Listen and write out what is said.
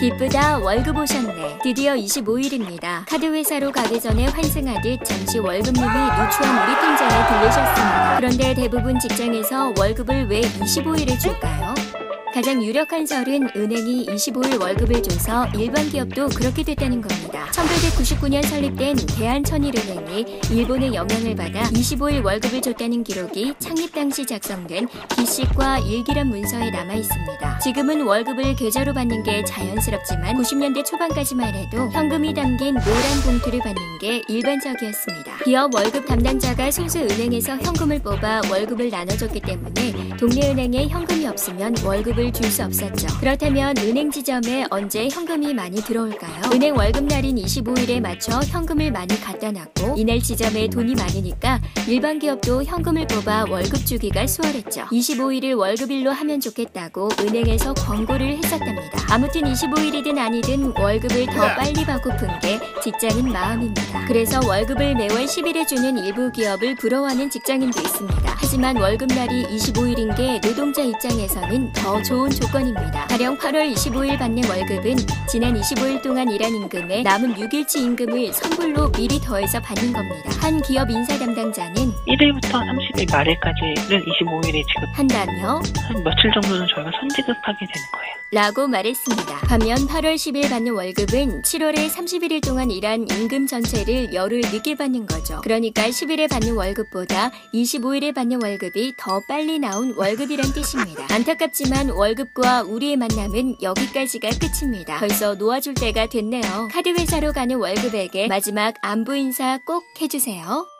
기쁘다, 월급 오셨네. 드디어 25일입니다. 카드 회사로 가기 전에 환승하듯 잠시 월급님이 누추한 우리 팀장에 들르셨습니다. 그런데 대부분 직장에서 월급을 왜 25일에 줄까요? 가장 유력한 설은 은행이 25일 월급을 줘서 일반 기업도 그렇게 됐다는 겁니다. 1899년 설립된 대한천일은행이 일본의 영향을 받아 25일 월급을 줬다는 기록이 창립 당시 작성된 기식과 일기란 문서에 남아 있습니다. 지금은 월급을 계좌로 받는 게 자연스럽지만 90년대 초반까지만 해도 현금이 담긴 노란 봉투를 받는 게 일반적이었습니다. 기업 월급 담당자가 소수 은행에서 현금을 뽑아 월급을 나눠줬기 때문에 동네 은행에 현금이 없으면 월급을 줄 수 없었죠. 그렇다면 은행 지점에 언제 현금이 많이 들어올까요? 은행 월급날인 25일에 맞춰 현금을 많이 갖다 놨고 이날 지점에 돈이 많으니까 일반 기업도 현금을 뽑아 월급 주기가 수월했죠. 25일을 월급일로 하면 좋겠다고 은행에서 권고를 했었답니다. 아무튼 25일이든 아니든 월급을 더 빨리 받고픈 게 직장인 마음입니다. 그래서 월급을 매월 10일에 주는 일부 기업을 부러워하는 직장인도 있습니다. 하지만 월급날이 25일인 게 노동자 입장에서는 더 좋은 조건입니다. 가령 8월 25일 받는 월급은 지난 25일 동안 일한 임금에 남은 6일치 임금을 선불로 미리 더해서 받는 겁니다. 한 기업 인사 담당자는 1일부터 30일 말일까지를 25일에 지급한다며 한 며칠 정도는 저희가 선지급하게 되는 거예요. 라고 말했습니다. 반면 8월 10일 받는 월급은 7월에 31일 동안 일한 임금 전체를 열흘 늦게 받는 거죠. 그러니까 10일에 받는 월급보다 25일에 받는 월급이 더 빨리 나온 월급이란 뜻입니다. 안타깝지만 월급과 우리의 만남은 여기까지가 끝입니다. 벌써 놓아줄 때가 됐네요. 카드 회사로 가는 월급에게 마지막 안부 인사 꼭 해주세요.